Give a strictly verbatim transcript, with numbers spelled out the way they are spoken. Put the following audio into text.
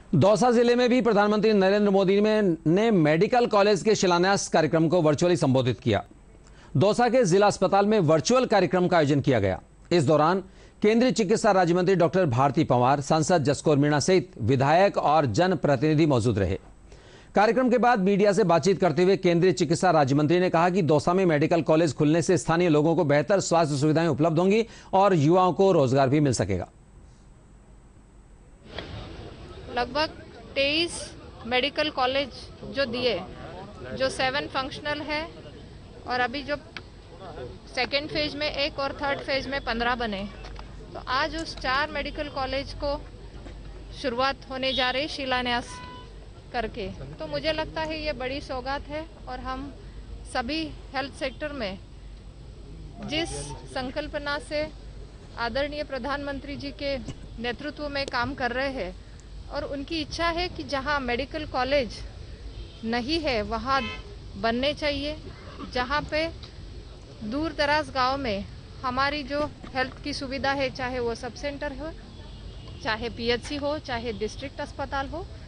दौसा जिले में भी प्रधानमंत्री नरेंद्र मोदी ने मेडिकल कॉलेज के शिलान्यास कार्यक्रम को वर्चुअली संबोधित किया। दौसा के जिला अस्पताल में वर्चुअल कार्यक्रम का आयोजन किया गया। इस दौरान केंद्रीय चिकित्सा राज्य मंत्री डॉक्टर भारती पवार, सांसद जसकौर मीणा सहित विधायक और जनप्रतिनिधि मौजूद रहे। कार्यक्रम के बाद मीडिया से बातचीत करते हुए केंद्रीय चिकित्सा राज्य मंत्री ने कहा कि दौसा में मेडिकल कॉलेज खुलने से स्थानीय लोगों को बेहतर स्वास्थ्य सुविधाएं उपलब्ध होंगी और युवाओं को रोजगार भी मिल सकेगा। लगभग तेईस मेडिकल कॉलेज जो दिए, जो सेवन फंक्शनल है और अभी जो सेकेंड फेज में एक और थर्ड फेज में पंद्रह बने, तो आज उस चार मेडिकल कॉलेज को शुरुआत होने जा रही शिलान्यास करके। तो मुझे लगता है ये बड़ी सौगात है और हम सभी हेल्थ सेक्टर में जिस संकल्पना से आदरणीय प्रधानमंत्री जी के नेतृत्व में काम कर रहे हैं और उनकी इच्छा है कि जहां मेडिकल कॉलेज नहीं है वहां बनने चाहिए, जहां पे दूर दराज गांव में हमारी जो हेल्थ की सुविधा है, चाहे वो सब सेंटर हो, चाहे पीएचसी हो, चाहे डिस्ट्रिक्ट अस्पताल हो,